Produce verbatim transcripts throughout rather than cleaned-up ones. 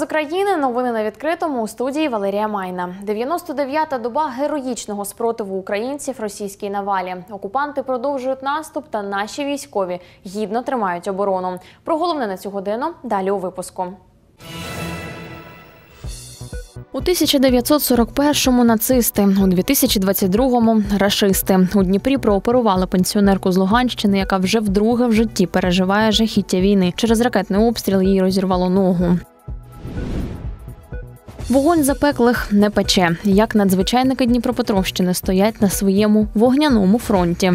з України. Новини на відкритому. У студії Валерія Майна. дев'яносто дев'ята доба героїчного спротиву українців російській навалі. Окупанти продовжують наступ, та наші військові гідно тримають оборону. Про головне на цю годину далі у випуску. У тисяча дев'ятсот сорок першому нацисти, у дві тисячі двадцять другому рашисти. У Дніпрі прооперували пенсіонерку з Луганщини, яка вже вдруге в житті переживає жахіття війни. Через ракетний обстріл їй розірвало ногу. Вогонь запеклих не пече. Як надзвичайники Дніпропетровщини стоять на своєму вогняному фронті.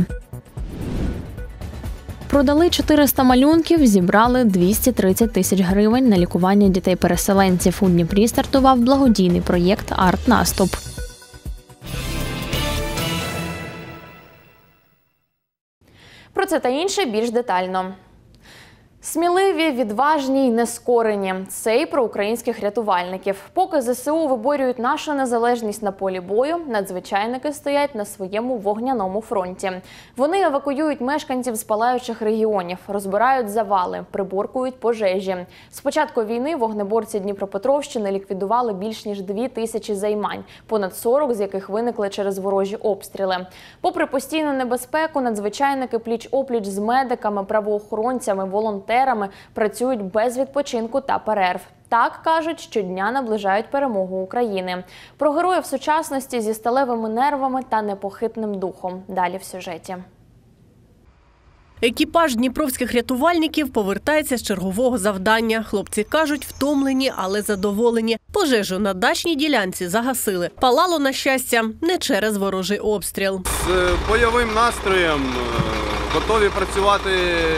Продали чотириста малюнків, зібрали двісті тридцять тисяч гривень на лікування дітей-переселенців. У Дніпрі стартував благодійний проєкт «Арт-наступ». Про це та інше більш детально. Сміливі, відважні й нескорені – це і про українських рятувальників. Поки ЗСУ виборюють нашу незалежність на полі бою, надзвичайники стоять на своєму вогняному фронті. Вони евакуюють мешканців з палаючих регіонів, розбирають завали, приборкують пожежі. З початку війни вогнеборці Дніпропетровщини ліквідували більш ніж дві тисячі займань, понад сорок з яких виникли через ворожі обстріли. Попри постійну небезпеку, надзвичайники пліч-опліч з медиками, правоохоронцями, волонтерами працюють без відпочинку та перерв. Так, кажуть, щодня наближають перемогу України. Про героїв сучасності зі сталевими нервами та непохитним духом. Далі в сюжеті. Екіпаж дніпровських рятувальників повертається з чергового завдання. Хлопці кажуть, втомлені, але задоволені. Пожежу на дачній ділянці загасили. Палало, на щастя, не через ворожий обстріл. З бойовим настроєм, готові працювати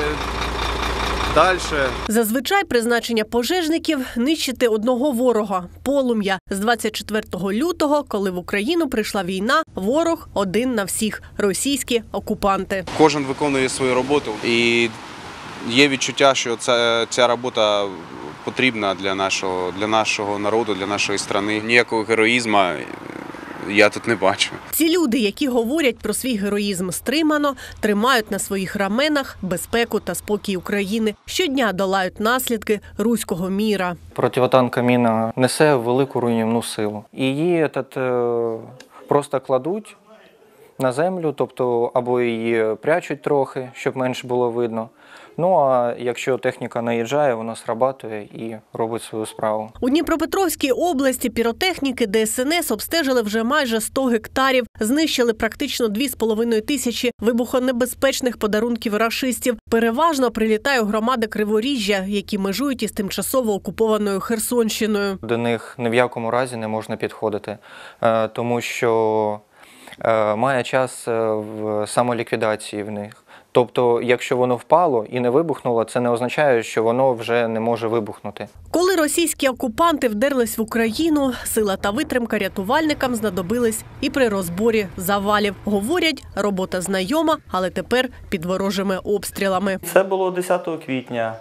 далі. Зазвичай призначення пожежників – нищити одного ворога – полум'я. З двадцять четвертого лютого, коли в Україну прийшла війна, ворог один на всіх – російські окупанти. Кожен виконує свою роботу і є відчуття, що ця, ця робота потрібна для нашого, для нашого народу, для нашої країни. Ніякого героїзму я тут не бачу. Ці люди, які говорять про свій героїзм стримано, тримають на своїх раменах безпеку та спокій України. Щодня долають наслідки руського міра. Противотанкова міна несе велику руйнівну силу. І її этот, просто кладуть на землю, тобто або її прячуть трохи, щоб менше було видно. Ну, а якщо техніка наїжджає, вона срабатує і робить свою справу. У Дніпропетровській області піротехніки Де Ес Ен Ес обстежили вже майже сто гектарів. Знищили практично дві з половиною тисячі вибухонебезпечних подарунків рашистів. Переважно прилітає у громади Криворіжжя, які межують із тимчасово окупованою Херсонщиною. До них ні в якому разі не можна підходити, тому що має час в самоліквідації в них. Тобто, якщо воно впало і не вибухнуло, це не означає, що воно вже не може вибухнути. Коли російські окупанти вдерлись в Україну, сила та витримка рятувальникам знадобились і при розборі завалів. Говорять, робота знайома, але тепер під ворожими обстрілами. Це було десятого квітня.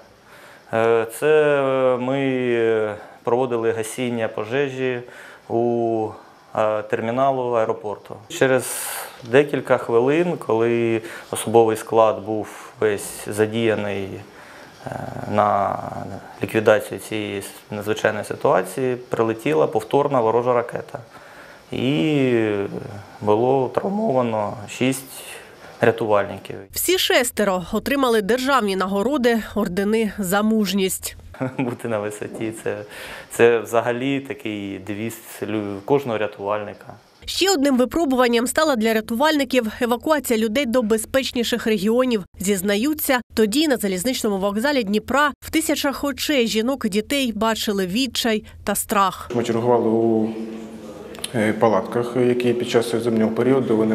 Це ми проводили гасіння пожежі у терміналу аеропорту. Через декілька хвилин, коли особовий склад був весь задіяний на ліквідацію цієї надзвичайної ситуації, прилетіла повторна ворожа ракета. І було травмовано шість рятувальників. Всі шестеро отримали державні нагороди, ордени за мужність. Бути на висоті – це, це взагалі такий девіз кожного рятувальника. Ще одним випробуванням стала для рятувальників евакуація людей до безпечніших регіонів. Зізнаються, тоді на залізничному вокзалі Дніпра в тисячах очей жінок і дітей бачили відчай та страх. Ми чергували у палатках, які під час зимнього періоду вони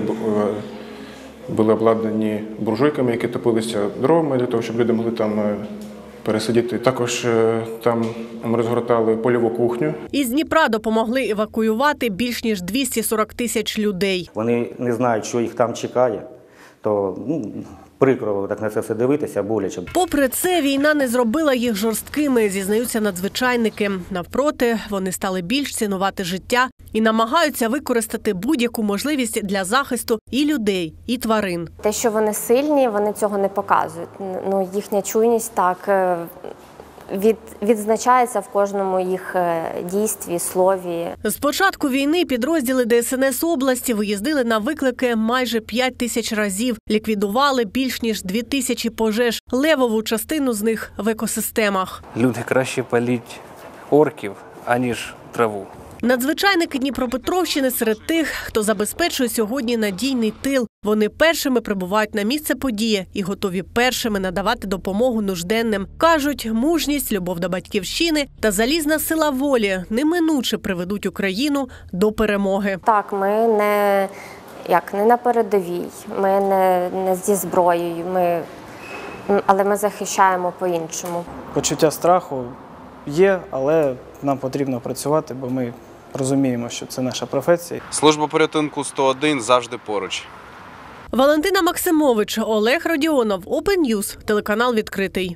були обладнані буржуйками, які топилися дровами для того, щоб люди могли там пересидіти. Також там ми розгортали польову кухню. Із Дніпра допомогли евакуювати більш ніж двісті сорок тисяч людей. Вони не знають, що їх там чекає, то ну, прикро так на це все дивитися, боляче. Попри це, війна не зробила їх жорсткими, зізнаються надзвичайники. Навпроти, вони стали більш цінувати життя і намагаються використати будь-яку можливість для захисту і людей, і тварин. Те, що вони сильні, вони цього не показують. Ну, їхня чуйність так від, відзначається в кожному їх дійстві, слові. З початку війни підрозділи Де Ес Ен Ес області виїздили на виклики майже п'ять тисяч разів, ліквідували більш ніж дві тисячі пожеж, левову частину з них в екосистемах. Люди краще палять орків, аніж траву. Надзвичайники Дніпропетровщини серед тих, хто забезпечує сьогодні надійний тил. Вони першими прибувають на місце події і готові першими надавати допомогу нужденним. Кажуть, мужність, любов до батьківщини та залізна сила волі неминуче приведуть Україну до перемоги. Так, ми не, як, не на передовій, ми не, не зі зброєю, ми, але ми захищаємо по-іншому. Почуття страху є, але нам потрібно працювати, бо ми розуміємо, що це наша професія. Служба порятунку сто один завжди поруч. Валентина Максимович, Олег Родіонов, Open News, телеканал «Відкритий».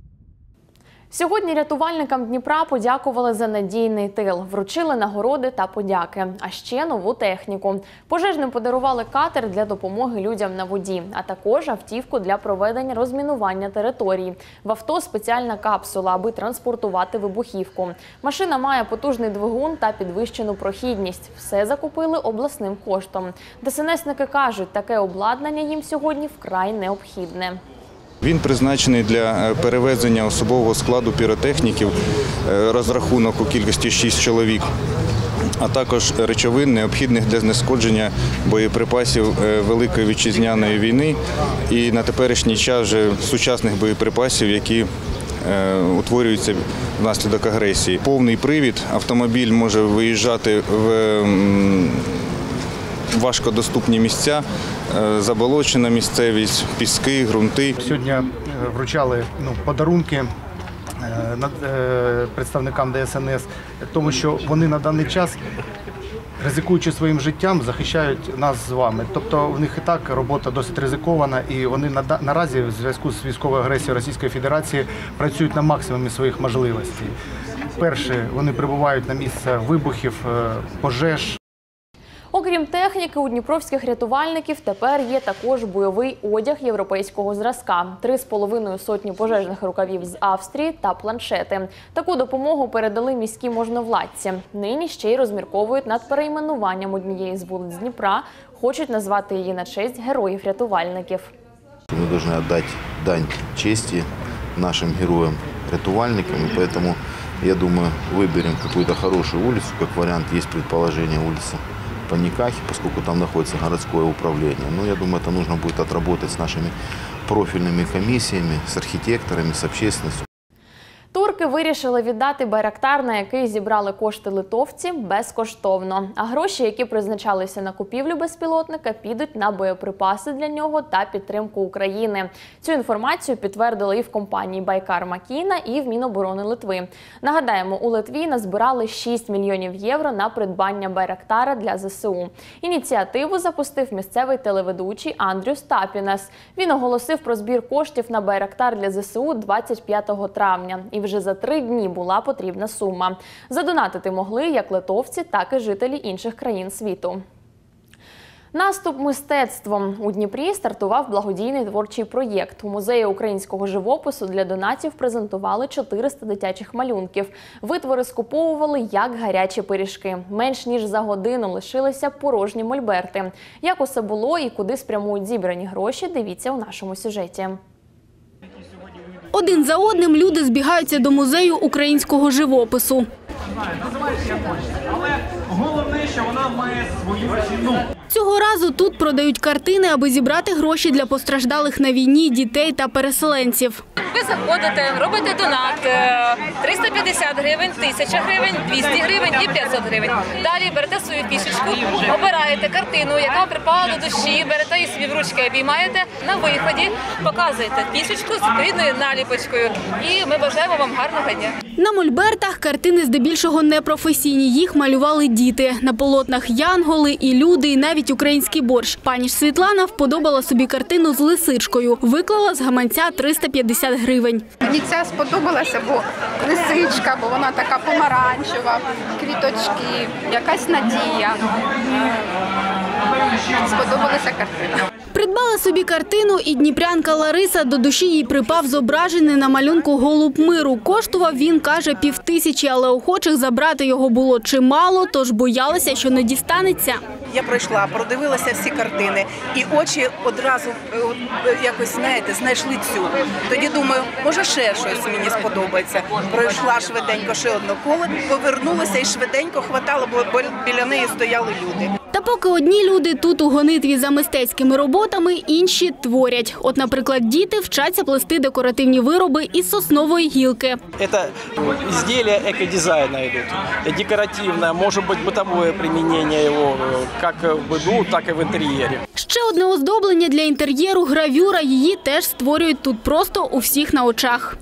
Сьогодні рятувальникам Дніпра подякували за надійний тил, вручили нагороди та подяки, а ще нову техніку. Пожежним подарували катер для допомоги людям на воді, а також автівку для проведення розмінування території. В авто спеціальна капсула, аби транспортувати вибухівку. Машина має потужний двигун та підвищену прохідність. Все закупили обласним коштом. Де Ес Ен Есники кажуть, таке обладнання їм сьогодні вкрай необхідне. Він призначений для перевезення особового складу піротехніків, розрахунок у кількості шість чоловік, а також речовин, необхідних для знешкодження боєприпасів Великої Вітчизняної війни і на теперішній час вже сучасних боєприпасів, які утворюються внаслідок агресії. Повний привід, автомобіль може виїжджати в важкодоступні місця, заболочена місцевість, піски, ґрунти. Сьогодні вручали ну, подарунки представникам Де Ес Ен Ес, тому що вони на даний час, ризикуючи своїм життям, захищають нас з вами. Тобто в них і так робота досить ризикована, і вони наразі в зв'язку з військовою агресією Російської Федерації працюють на максимумі своїх можливостей. Перше, вони прибувають на місце вибухів, пожеж. Окрім техніки, у дніпровських рятувальників тепер є також бойовий одяг європейського зразка. Три з половиною сотні пожежних рукавів з Австрії та планшети. Таку допомогу передали міські можновладці. Нині ще й розмірковують над перейменуванням однієї з вулиць Дніпра. Хочуть назвати її на честь героїв-рятувальників. Ми повинні віддати дань честі нашим героям-рятувальникам, і тому, я думаю, виберемо якусь хорошу вулицю, як варіант, є предположення вулиці Паникахи, поскольку там находится городское управление. Но я думаю, это нужно будет отработать с нашими профильными комиссиями, с архитекторами, с общественностью. Турки вирішили віддати байрактар, на який зібрали кошти литовці, безкоштовно. А гроші, які призначалися на купівлю безпілотника, підуть на боєприпаси для нього та підтримку України. Цю інформацію підтвердили і в компанії «Байкар Макіна», і в Міноборони Литви. Нагадаємо, у Литві назбирали шість мільйонів євро на придбання байрактара для Зе Се У. Ініціативу запустив місцевий телеведучий Андрюс Тапінас. Він оголосив про збір коштів на байрактар для Зе Се У двадцять п'ятого травня. І вже за три дні була потрібна сума. Задонатити могли як литовці, так і жителі інших країн світу. Наступ мистецтвом. У Дніпрі стартував благодійний творчий проєкт. У музеї українського живопису для донатів презентували чотириста дитячих малюнків. Витвори скуповували як гарячі пиріжки. Менш ніж за годину лишилися порожні мольберти. Як усе було і куди спрямують зібрані гроші, дивіться у нашому сюжеті. Один за одним люди збігаються до музею українського живопису. Але головне, що вона має свою ціну. Цього разу тут продають картини, аби зібрати гроші для постраждалих на війні дітей та переселенців. Ви заходите, робите донат – триста п'ятдесят гривень, тисяча гривень, двісті гривень і п'ятсот гривень. Далі берете свою фішечку, обираєте картину, яка припала до душі, берете її собі в ручки, обіймаєте, на виході показуєте фішечку з відповідною наліпочкою. І ми бажаємо вам гарного дня. На мольбертах картини здебільшого непрофесійні. Їх малювали діти. На полотнах янголи і люди, і навіть український борщ. Пані ж Світлана вподобала собі картину з лисичкою. Виклала з гаманця триста п'ятдесят гривень. Мені ця сподобалася, бо лисичка, бо вона така помаранчева, квіточки, якась надія. Сподобалася картина. Придбала собі картину і дніпрянка Лариса. До душі їй припав зображений на малюнку голуб миру. Коштував він, каже, півтисячі, але охочих забрати його було чимало, тож боялася, що не дістанеться. Я пройшла, продивилася всі картини, і очі одразу якось, знаєте, знайшли цю. Тоді думаю, може ще щось мені сподобається. Пройшла швиденько ще одне коло, повернулася і швиденько хватало, бо біля неї стояли люди. Та поки одні люди тут у гонитві за мистецькими роботами, інші творять. От, наприклад, діти вчаться плести декоративні вироби із соснової гілки. Це изделия екодизайну йдуть. Декоративне, може бути бытовое применення його, як в быту, так і в інтер'єрі. Ще одне оздоблення для інтер'єру – гравюра. Її теж створюють тут просто у всіх на очах.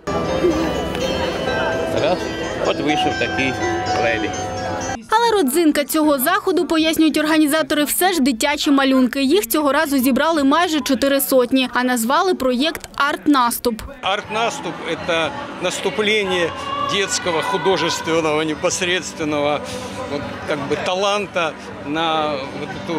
Раз, от вийшов такий лебідь. Але родзинка цього заходу, пояснюють організатори, все ж дитячі малюнки. Їх цього разу зібрали майже чотири сотні, а назвали проєкт «Арт-наступ». «Арт-наступ» – це наступлення детского, художественного, непосредственного вот, как бы, таланта на вот эту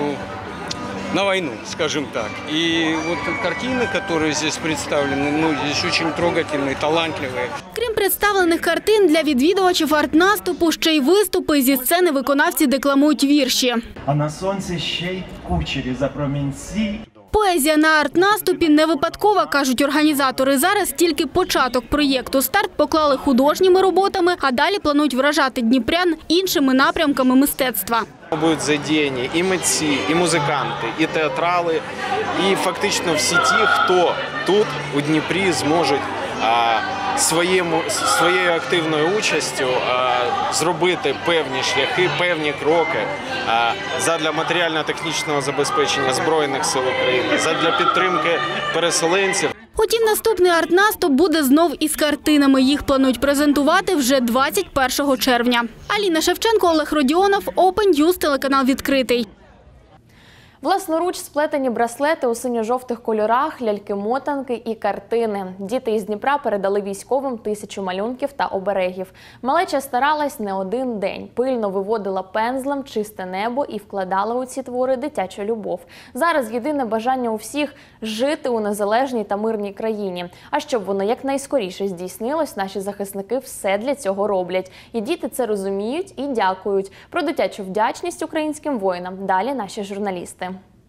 на войну, скажем так. И вот картины, которые здесь представлены, ну, здесь очень трогательные, талантливые. Крім представлених картин, для відвідувачів арт-наступу ще й виступи. Зі сцени виконавці декламують вірші. А на сонці ще й кучері за промінці. Поезія на арт-наступі не випадкова, кажуть організатори. Зараз тільки початок проєкту. Старт поклали художніми роботами, а далі планують вражати дніпрян іншими напрямками мистецтва. Будуть задіяні і митці, і музиканти, і театрали, і фактично всі ті, хто тут, у Дніпрі, зможуть а, своєму, своєю активною участю а, зробити певні шляхи, певні кроки а, задля матеріально-технічного забезпечення Збройних сил України, задля підтримки переселенців. Утім, наступний арт-наступ буде знов із картинами. Їх планують презентувати вже двадцять першого червня. Аліна Шевченко, Олег Родіонов, Open News, телеканал «Відкритий». Власноруч сплетені браслети у синьо-жовтих кольорах, ляльки-мотанки і картини. Діти із Дніпра передали військовим тисячу малюнків та оберегів. Малеча старалась не один день. Пильно виводила пензлем чисте небо і вкладала у ці твори дитячу любов. Зараз єдине бажання у всіх – жити у незалежній та мирній країні. А щоб воно якнайскоріше здійснилось, наші захисники все для цього роблять. І діти це розуміють і дякують. Про дитячу вдячність українським воїнам далі наші журналісти.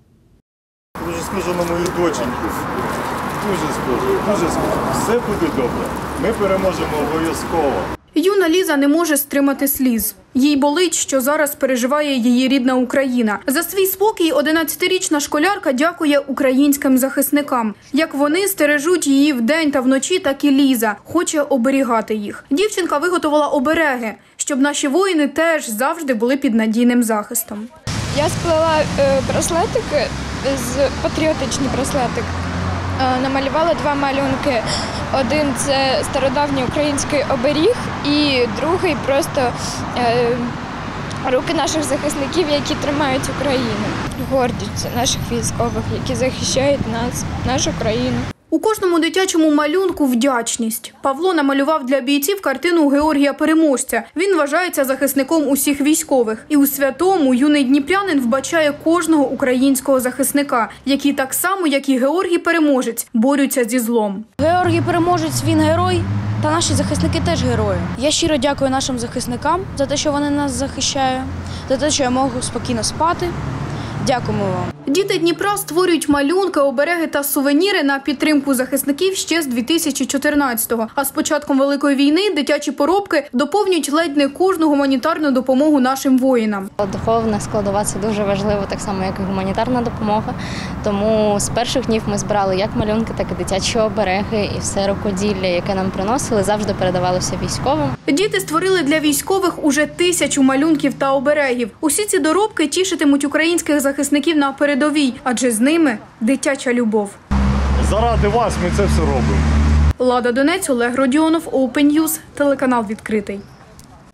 Дуже схожу на мою доченьку. Дуже схожу, дуже схожу. Все буде добре. Ми переможемо обов'язково. Юна Ліза не може стримати сліз. Їй болить, що зараз переживає її рідна Україна. За свій спокій одинадцятирічна школярка дякує українським захисникам. Як вони стережуть її вдень та вночі, так і Ліза хоче оберігати їх. Дівчинка виготовила обереги, щоб наші воїни теж завжди були під надійним захистом. Я сплела браслетики, патріотичний браслетик. Намалювала два малюнки. Один – це стародавній український оберіг, і другий – просто е, руки наших захисників, які тримають Україну. Гордість наших військових, які захищають нас, нашу країну. У кожному дитячому малюнку вдячність. Павло намалював для бійців картину Георгія Переможця. Він вважається захисником усіх військових. І у святому юний дніпрянин вбачає кожного українського захисника, які так само, як і Георгій Переможець, борються зі злом. Георгій Переможець – він герой, та наші захисники теж герої. Я щиро дякую нашим захисникам за те, що вони нас захищають, за те, що я можу спокійно спати. Дякуємо вам. Діти Дніпра створюють малюнки, обереги та сувеніри на підтримку захисників ще з дві тисячі чотирнадцятого. А з початком Великої війни дитячі поробки доповнюють ледь не кожну гуманітарну допомогу нашим воїнам. Духовна складова – це дуже важливо, так само, як і гуманітарна допомога. Тому з перших днів ми збирали як малюнки, так і дитячі обереги. І все рукоділля, яке нам приносили, завжди передавалося військовим. Діти створили для військових уже тисячу малюнків та оберегів. Усі ці доробки тішитимуть українських захисників на передовій, адже з ними дитяча любов. Заради вас ми це все робимо. Лада Донець, Олег Родіонов, Open News, телеканал «Відкритий».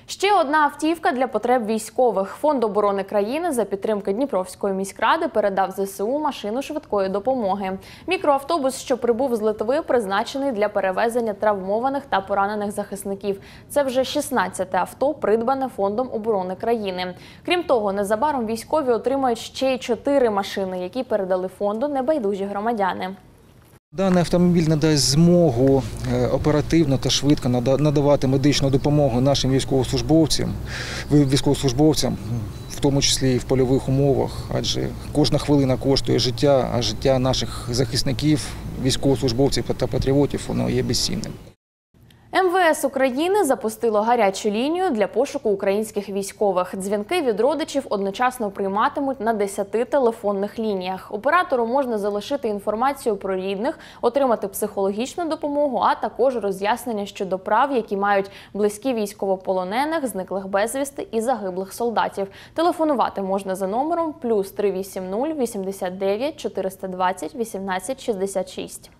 Ще одна автівка для потреб військових. Фонд оборони країни за підтримки Дніпровської міськради передав зе се у машину швидкої допомоги. Мікроавтобус, що прибув з Литви, призначений для перевезення травмованих та поранених захисників. Це вже шістнадцяте авто, придбане Фондом оборони країни. Крім того, незабаром військові отримають ще й чотири машини, які передали фонду небайдужі громадяни. Даний автомобіль надасть змогу оперативно та швидко надавати медичну допомогу нашим військовослужбовцям, військовослужбовцям, в тому числі і в польових умовах, адже кожна хвилина коштує життя, а життя наших захисників, військовослужбовців та патріотів, воно є безцінним. ем ве ес України запустило гарячу лінію для пошуку українських військових. Дзвінки від родичів одночасно прийматимуть на десяти телефонних лініях. Оператору можна залишити інформацію про рідних, отримати психологічну допомогу, а також роз'яснення щодо прав, які мають близькі військовополонених, зниклих безвісти і загиблих солдатів. Телефонувати можна за номером плюс три вісім нуль вісімдесят дев'ять чотириста двадцять вісімнадцять шістдесят шість.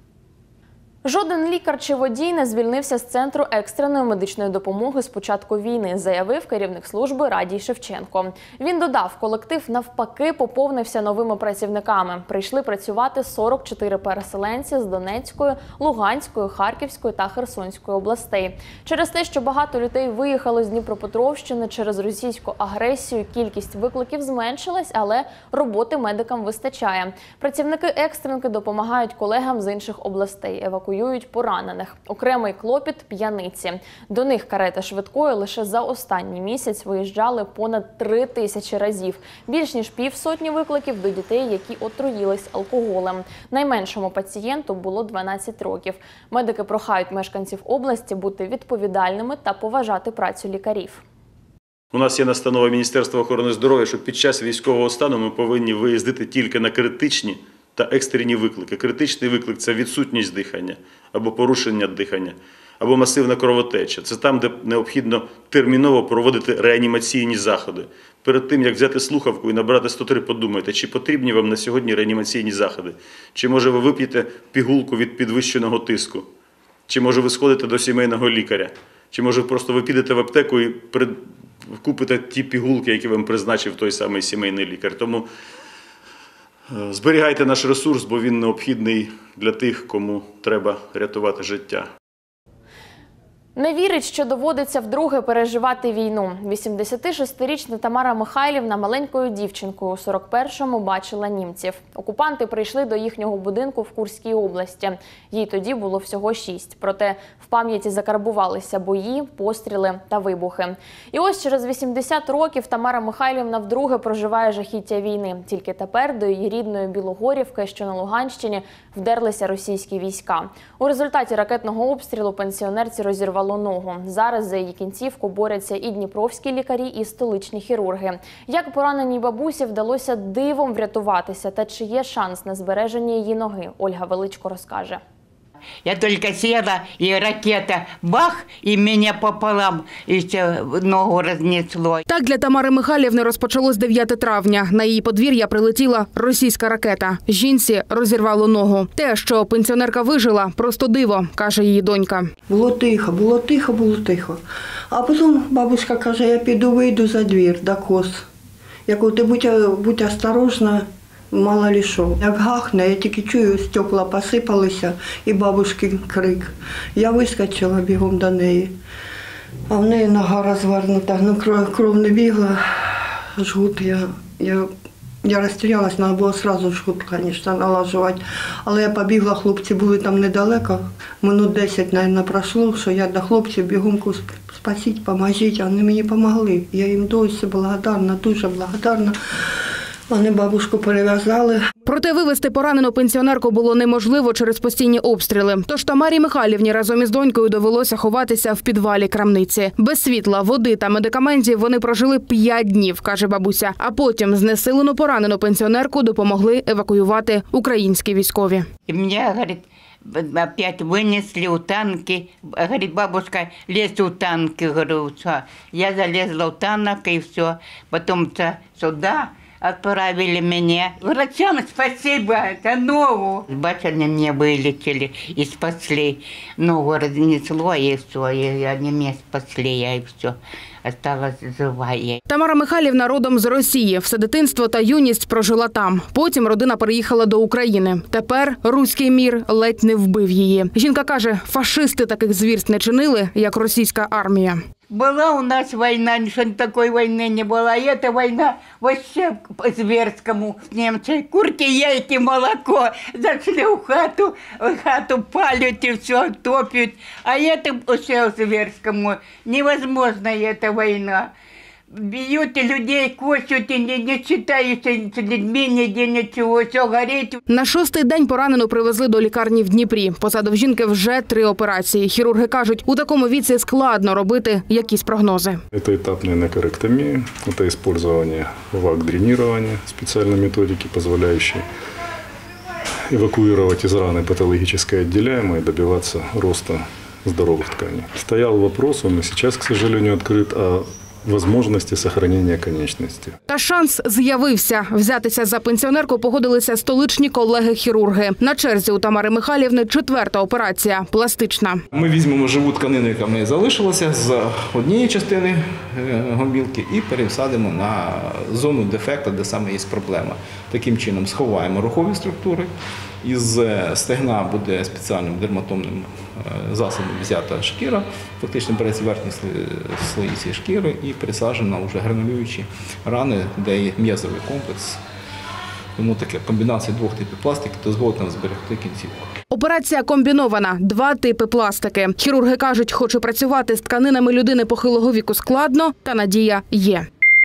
Жоден лікар чи водій не звільнився з Центру екстреної медичної допомоги з початку війни, заявив керівник служби Радій Шевченко. Він додав, колектив навпаки поповнився новими працівниками. Прийшли працювати сорок чотири переселенці з Донецької, Луганської, Харківської та Херсонської областей. Через те, що багато людей виїхало з Дніпропетровщини через російську агресію, кількість викликів зменшилась, але роботи медикам вистачає. Працівники екстренки допомагають колегам з інших областей, евакуюють поранених. Окремий клопіт – п'яниці. До них карети швидкої лише за останній місяць виїжджали понад три тисячі разів. Більш ніж півсотні викликів до дітей, які отруїлись алкоголем. Найменшому пацієнту було дванадцять років. Медики прохають мешканців області бути відповідальними та поважати працю лікарів. У нас є настанова Міністерства охорони здоров'я, що під час військового стану ми повинні виїздити тільки на критичні та екстрені виклики. Критичний виклик – це відсутність дихання, або порушення дихання, або масивна кровотеча. Це там, де необхідно терміново проводити реанімаційні заходи. Перед тим, як взяти слухавку і набрати сто три, подумайте, чи потрібні вам на сьогодні реанімаційні заходи, чи може ви вип'єте пігулку від підвищеного тиску, чи може ви сходите до сімейного лікаря, чи може просто ви підете в аптеку і купите ті пігулки, які вам призначив той самий сімейний лікар. Тому зберігайте наш ресурс, бо він необхідний для тих, кому треба рятувати життя. Не вірить, що доводиться вдруге переживати війну. вісімдесятишестирічна Тамара Михайлівна маленькою дівчинкою у сорок першому бачила німців. Окупанти прийшли до їхнього будинку в Курській області. Їй тоді було всього шість. Проте в пам'яті закарбувалися бої, постріли та вибухи. І ось через вісімдесят років Тамара Михайлівна вдруге проживає жахіття війни. Тільки тепер до її рідної Білогорівки, що на Луганщині, вдерлися російські війська. У результаті ракетного обстрілу пенсіонерці розірвало ногу. Зараз за її кінцівку борються і дніпровські лікарі, і столичні хірурги. Як пораненій бабусі вдалося дивом врятуватися та чи є шанс на збереження її ноги, Ольга Величко розкаже. Я только села, и ракета бах, и меня пополам, и все, ногу рознесло. Так для Тамари Михайлівни розпочалось дев'яте травня. На її подвір'я прилетіла російська ракета. Жінці розірвало ногу. Те, що пенсіонерка вижила, просто диво, каже її донька. Було тихо, було тихо, було тихо. А потім бабуся каже, я піду, вийду за двір до коз. Я кажу, ти будь, будь осторожна. Мало ли що. Як гахне, я тільки чую, стекла посипалися і бабушкин крик. Я вискочила бігом до неї, а в неї нога розвернута, ну, кров, кров не бігла, жгут. Я, я, я розстрілялась, треба було одразу жгут, звісно, налажувати. Але я побігла, хлопці були там недалеко, минут десять, мабуть, пройшло, що я до хлопців бігом спасіть, поможіть, вони мені допомогли. Я їм досі благодарна, дуже благодарна. Вони бабушку перев'язали. Проте вивезти поранену пенсіонерку було неможливо через постійні обстріли. Тож Тамарі Михайлівні разом із донькою довелося ховатися в підвалі крамниці. Без світла, води та медикаментів вони прожили п'ять днів, каже бабуся. А потім знесилену поранену пенсіонерку допомогли евакуювати українські військові. І мені, говорить, опять вынесли у танки. Говорит, бабушка, лезь у танки. Говорю, все. Я залезла в танок и все. Потом сюда отправили меня. Врачам спасибо, это ногу. Бачили, меня вылечили и спасли. Ногу разнесло, и все, и они меня спасли, и все. осталась жива. Тамара Михайлівна родом з Росії. Все дитинство та юність прожила там. Потім родина переїхала до України. Тепер руський мір ледь не вбив її. Жінка каже, фашисти таких звірств не чинили, як російська армія. Была у нас война, что такой войны не было. А эта война вообще по-зверскому. Немцы курки, яйки, молоко. Зашли в хату, в хату палят и все, топят. А это все по-зверскому. Невозможно эта война. Бьют людей, косят и не, не считаются с людьми, нигде ничего, все горит. На шостий день поранену привезли до лікарні в Дніпрі. Позаду в жінки вже три операції. Хірурги кажуть, у такому віці складно робити якісь прогнози. Это этапная некорректомия, это использование вак-дренирования, специальной методики, позволяющей эвакуировать из раны патологическое отделяемое и добиваться роста здоровых тканей. Стоял вопрос, он и сейчас, к сожалению, открыт, о можливості зберігання конечності. Та шанс з'явився. Взятися за пенсіонерку погодилися столичні колеги-хірурги. На черзі у Тамари Михайлівни четверта операція – пластична. Ми візьмемо живу тканину, яка в неї залишилася, з однієї частини гомілки і пересадимо на зону дефекту, де саме є проблема. Таким чином сховаємо рухові структури. Із стегна буде спеціальним дерматомним засобом взята шкіра, фактично береться верхні слої цієї шкіри і пересаджена вже гранулюючі рани, де є м'язовий комплекс. Тому така комбінація двох типів пластики дозволить нам зберегти кінцівку. Операція комбінована – два типи пластики. Хірурги кажуть, хоч і працювати з тканинами людини похилого віку складно, та надія є.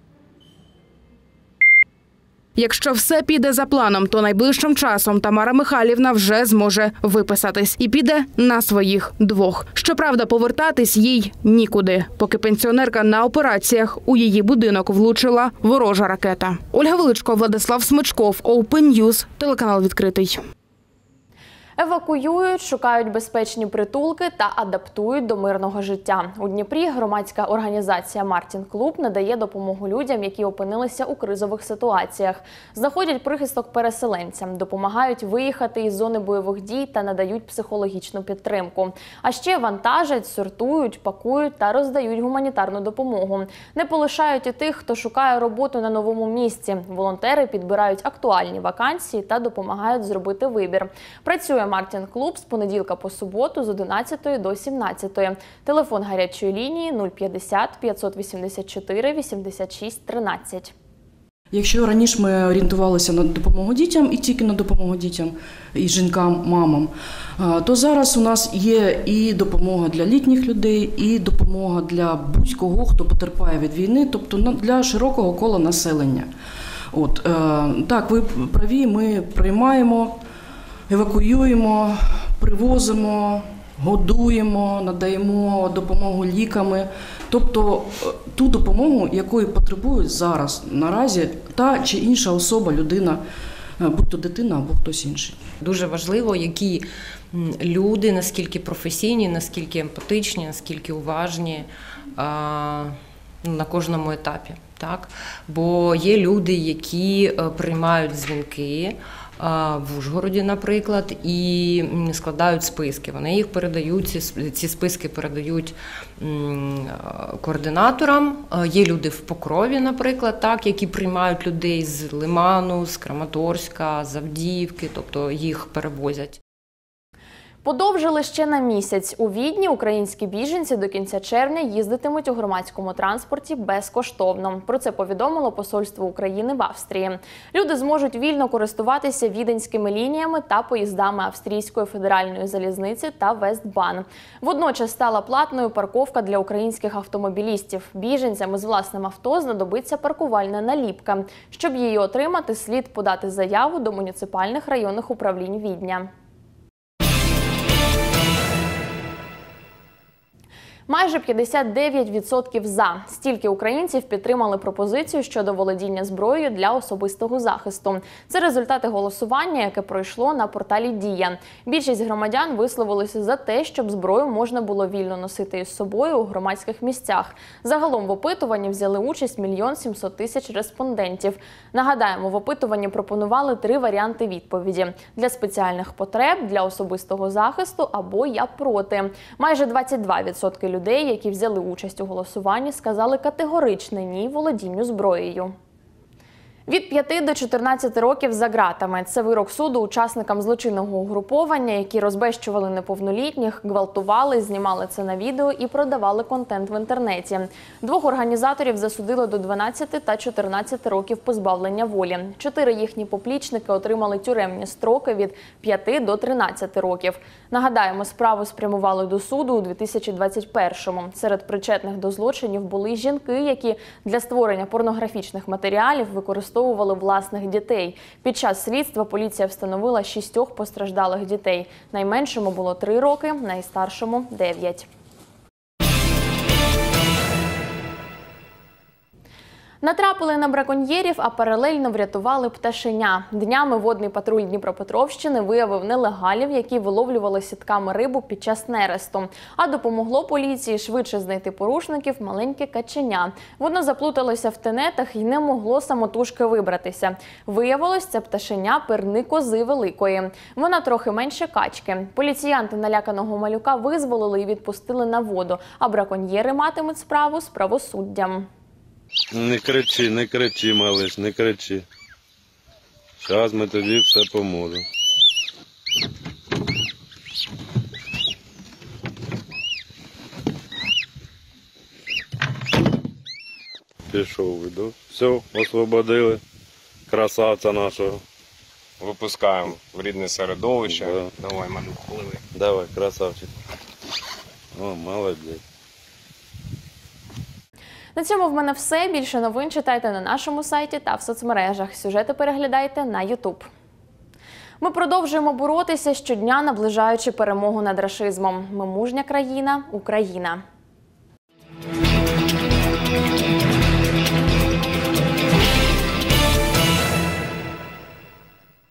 Якщо все піде за планом, то найближчим часом Тамара Михайлівна вже зможе виписатись. І піде на своїх двох. Щоправда, повертатись їй нікуди, поки пенсіонерка на операціях у її будинок влучила ворожа ракета. Ольга Величко, Владислав Смичков, Open News, телеканал «Відкритий». Евакуюють, шукають безпечні притулки та адаптують до мирного життя. У Дніпрі громадська організація «Мартін Клуб» надає допомогу людям, які опинилися у кризових ситуаціях. Знаходять прихисток переселенцям, допомагають виїхати із зони бойових дій та надають психологічну підтримку. А ще вантажать, сортують, пакують та роздають гуманітарну допомогу. Не полишають і тих, хто шукає роботу на новому місці. Волонтери підбирають актуальні вакансії та допомагають зробити вибір. Працює Мартін Клуб з понеділка по суботу з одинадцятої до сімнадцятої. Телефон гарячої лінії нуль п'ятдесят п'ятсот вісімдесят чотири вісімдесят шість тринадцять. Якщо раніше ми орієнтувалися на допомогу дітям і тільки на допомогу дітям і жінкам, мамам, то зараз у нас є і допомога для літніх людей, і допомога для будь-кого, хто потерпає від війни, тобто для широкого кола населення. От, так, ви праві, ми приймаємо, евакуюємо, привозимо, годуємо, надаємо допомогу ліками. Тобто ту допомогу, якої потребують зараз, наразі, та чи інша особа, людина, будь то дитина або хтось інший. Дуже важливо, які люди, наскільки професійні, наскільки емпатичні, наскільки уважні на кожному етапі. Так? Бо є люди, які приймають дзвінки, в Ужгороді, наприклад, і складають списки. Вони їх передають, ці списки передають координаторам. Є люди в Покрові, наприклад, так, які приймають людей з Лиману, з Краматорська, з Авдіївки, тобто їх перевозять. Подовжили ще на місяць. У Відні українські біженці до кінця червня їздитимуть у громадському транспорті безкоштовно. Про це повідомило Посольство України в Австрії. Люди зможуть вільно користуватися віденськими лініями та поїздами Австрійської федеральної залізниці та Вестбан. Водночас стала платною парковка для українських автомобілістів. Біженцям із власним авто знадобиться паркувальна наліпка. Щоб її отримати, слід подати заяву до муніципальних районних управлінь Відня. Майже п'ятдесят дев'ять відсотків «за». Стільки українців підтримали пропозицію щодо володіння зброєю для особистого захисту. Це результати голосування, яке пройшло на порталі «Дія». Більшість громадян висловилися за те, щоб зброю можна було вільно носити із собою у громадських місцях. Загалом в опитуванні взяли участь мільйон сімсот тисяч респондентів. Нагадаємо, в опитуванні пропонували три варіанти відповіді – для спеціальних потреб, для особистого захисту або «я проти». Майже двадцять два відсотки людей, які взяли участь у голосуванні, сказали категоричне «ні» володінню зброєю. Від п'яти до чотирнадцяти років за ґратами. Це вирок суду учасникам злочинного угруповання, які розбещували неповнолітніх, гвалтували, знімали це на відео і продавали контент в інтернеті. Двох організаторів засудили до дванадцяти та чотирнадцяти років позбавлення волі. Чотири їхні поплічники отримали тюремні строки від п'яти до тринадцяти років. Нагадаємо, справу спрямували до суду у дві тисячі двадцять першому. Серед причетних до злочинів були й жінки, які для створення порнографічних матеріалів використовували власних дітей. Під час слідства поліція встановила шістьох постраждалих дітей. Найменшому було три роки, найстаршому – дев'ять. Натрапили на браконьєрів, а паралельно врятували пташеня. Днями водний патруль Дніпропетровщини виявив нелегалів, які виловлювали сітками рибу під час нересту. А допомогло поліції швидше знайти порушників маленьке каченя. Воно заплуталося в тенетах і не могло самотужки вибратися. Виявилось, це пташеня перни кози великої. Вона трохи менше качки. Поліціянти наляканого малюка визволили і відпустили на воду, а браконьєри матимуть справу з правосуддям. Не кричи, не кричи, малиш, не кричи. Зараз ми тобі все поможемо. Пішов виду. Все, освободили красавця нашого. Випускаємо в рідне середовище. Да. Давай, малюк, пливи. Давай, красавчик. О, молодець. На цьому в мене все. Більше новин читайте на нашому сайті та в соцмережах. Сюжети переглядайте на ютуб. Ми продовжуємо боротися щодня, наближаючи перемогу над рашизмом. Ми мужня країна – Україна.